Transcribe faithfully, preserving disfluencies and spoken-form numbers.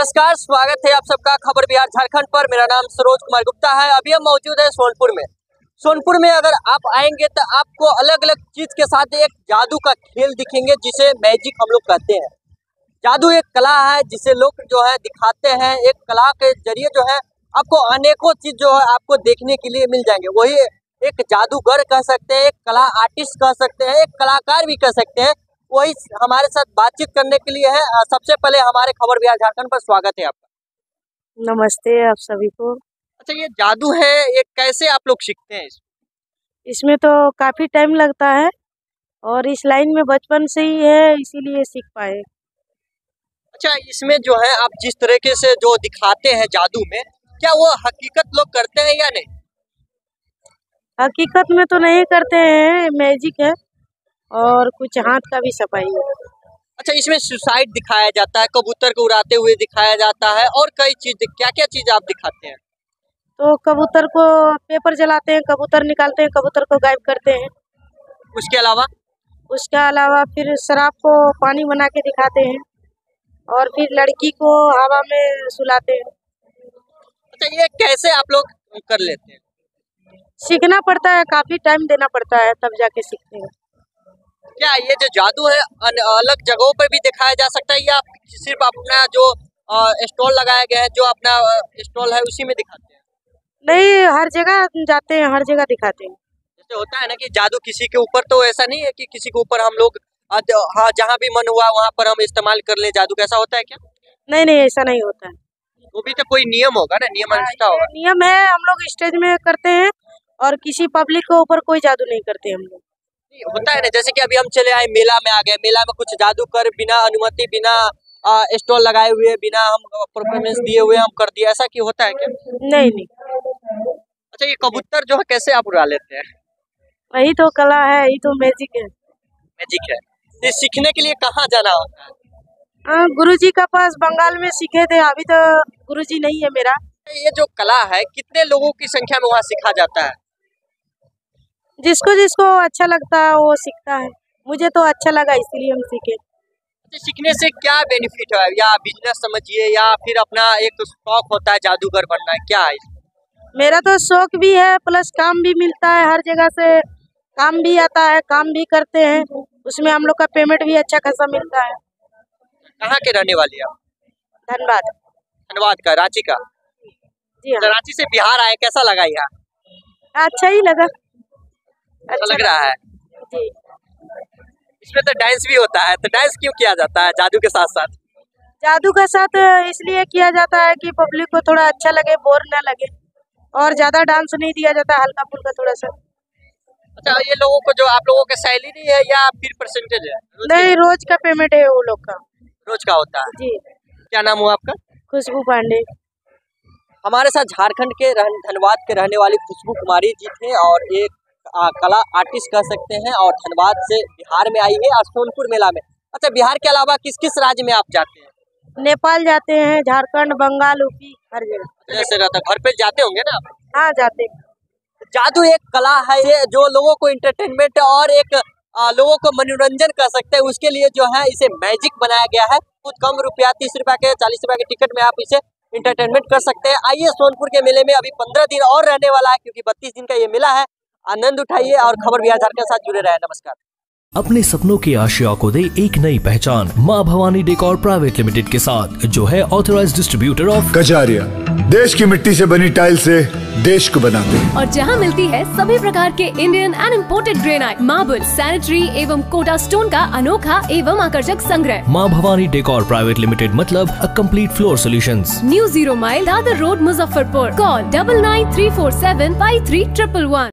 नमस्कार, स्वागत है आप सबका खबर बिहार झारखंड पर। मेरा नाम सरोज कुमार गुप्ता है। अभी हम मौजूद है सोनपुर में। सोनपुर में अगर आप आएंगे तो आपको अलग अलग चीज के साथ एक जादू का खेल दिखेंगे, जिसे मैजिक हम लोग कहते हैं। जादू एक कला है जिसे लोग जो है दिखाते हैं। एक कला के जरिए जो है आपको अनेकों चीज जो है आपको देखने के लिए मिल जाएंगे। वही एक जादूगर कह सकते हैं, एक कला आर्टिस्ट कह सकते हैं, एक कलाकार भी कह सकते हैं। वही हमारे साथ बातचीत करने के लिए है। सबसे पहले हमारे खबर बिहार झारखंड पर स्वागत है आपका। नमस्ते आप सभी को। अच्छा, ये जादू है, ये कैसे आप लोग सीखते हैं? इसमें तो काफी टाइम लगता है और इस लाइन में बचपन से ही है, इसीलिए सीख पाए। अच्छा, इसमें जो है आप जिस तरीके से जो दिखाते हैं जादू में, क्या वो हकीकत लोग करते हैं या नहीं? हकीकत में तो नहीं करते हैं, मैजिक है और कुछ हाथ का भी सफाई है। अच्छा, इसमें सुसाइड दिखाया जाता है, कबूतर को उड़ाते हुए दिखाया जाता है और कई चीज, क्या क्या चीज आप दिखाते हैं? तो कबूतर को पेपर जलाते हैं, कबूतर निकालते हैं, कबूतर को गायब करते हैं। उसके अलावा उसके अलावा फिर शराब को पानी बना के दिखाते हैं और फिर लड़की को हवा में सुलाते हैं। अच्छा, ये कैसे आप लोग कर लेते हैं? सीखना पड़ता है, काफी टाइम देना पड़ता है, तब जाके सीखते हैं। क्या ये जो जादू है अलग जगहों पर भी दिखाया जा सकता है या सिर्फ अपना जो स्टॉल लगाया गया है, जो अपना स्टॉल है उसी में दिखाते हैं? नहीं, हर जगह जाते हैं, हर जगह दिखाते हैं। जैसे होता है ना कि जादू किसी के ऊपर, तो ऐसा नहीं है कि किसी के ऊपर हम लोग हाँ जहाँ भी मन हुआ वहाँ पर हम इस्तेमाल कर ले जादू, कैसा होता है क्या? नहीं नहीं, ऐसा नहीं होता है। वो भी तो कोई नियम होगा ना, नियम अनुष्ठा होगा। नियम है, हम लोग स्टेज में करते हैं और किसी पब्लिक के ऊपर कोई जादू नहीं करते हम लोग। होता है ना, जैसे कि अभी हम चले आए मेला में, आ गए मेला में कुछ जादू कर बिना अनुमति, बिना स्टॉल लगाए हुए, बिना हम परफॉर्मेंस दिए हुए हम कर दिया, ऐसा क्यों होता है क्या? नहीं नहीं। अच्छा, ये कबूतर जो है कैसे आप उड़ा लेते हैं? वही तो कला है, यही तो मैजिक है। मैजिक है। ये सीखने के लिए कहाँ जाना होता है? हाँ, गुरुजी का पास बंगाल में सीखे थे, अभी तो गुरुजी नहीं है मेरा। ये जो कला है कितने लोगों की संख्या में वहाँ सीखा जाता है? जिसको जिसको अच्छा लगता है वो सीखता है। मुझे तो अच्छा लगा इसलिए हम सीखे। सीखने से क्या बेनिफिट है? या बिजनेस समझिए या फिर अपना एक शौक होता है जादूगर बनना है, क्या है? मेरा तो शौक भी है, प्लस काम भी मिलता है, हर जगह से काम भी आता है, काम भी करते हैं, उसमें हम लोग का पेमेंट भी अच्छा खासा मिलता है। कहाँ के रहने वाली आप? धनबाद। धनबाद का, रांची का? जी हाँ। तो रांची से बिहार आए, कैसा लगा यहाँ? अच्छा ही लगा। अच्छा लग रहा है जी। इसमें तो डांस भी होता है, तो डांस क्यों किया जाता है जादू के साथ साथ? जादू का साथ इसलिए किया जाता है कि पब्लिक को थोड़ा अच्छा लगे, बोर ना लगे, और ज्यादा डांस नहीं दिया जाता, हल्का फुल्का थोड़ा सा। अच्छा, ये लोगों को जो आप लोगों का सैलरी है या फिर परसेंटेज है? नहीं, रोज का पेमेंट है वो लोग का। रोज का होता है जी। क्या नाम हुआ आपका? खुशबू पांडे। हमारे साथ झारखंड के धनबाद के रहने वाली खुशबू कुमारी जी थे और एक आ, कला आर्टिस्ट कह सकते हैं, और धनबाद से बिहार में आई है और सोनपुर मेला में। अच्छा, बिहार के अलावा किस किस राज्य में आप जाते हैं? नेपाल जाते हैं, झारखंड, बंगाल, यूपी, हर जगह। जैसे रहता घर पे जाते होंगे ना आप? हाँ, जाते। जादू एक कला है जो लोगों को इंटरटेनमेंट और एक आ, लोगों को मनोरंजन कर सकते हैं, उसके लिए जो है इसे मैजिक बनाया गया है। कुछ कम रुपया, तीस रुपया के, चालीस रुपया के टिकट में आप इसे इंटरटेनमेंट कर सकते हैं। आइए, सोनपुर के मेले में अभी पंद्रह दिन और रहने वाला है, क्योंकि बत्तीस दिन का ये मेला है। आनंद उठाइए और खबर बिहार झारखंड के साथ जुड़े रहे। नमस्कार। अपने सपनों की आशिया को दे एक नई पहचान माँ भवानी डेकोर प्राइवेट लिमिटेड के साथ, जो है ऑथराइज्ड डिस्ट्रीब्यूटर ऑफ कजारिया। देश की मिट्टी से बनी टाइल से देश को बनाते हैं, और जहां मिलती है सभी प्रकार के Indian and imported granite, marble, sanitary एवं कोटा स्टोन का अनोखा एवं आकर्षक संग्रह। माँ भवानी डेकोर प्राइवेट लिमिटेड मतलब a complete floor solutions. New zero mile Dadar road, Muzaffarpur. Call double nine three four seven five three triple one.